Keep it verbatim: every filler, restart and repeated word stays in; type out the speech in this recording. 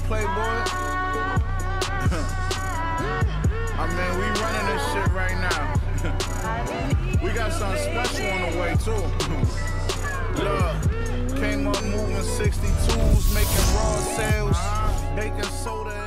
Playboy. I mean, we running this shit right now. We got something special on the way, too. Look, came up moving sixty-twos, making raw sales, baking soda.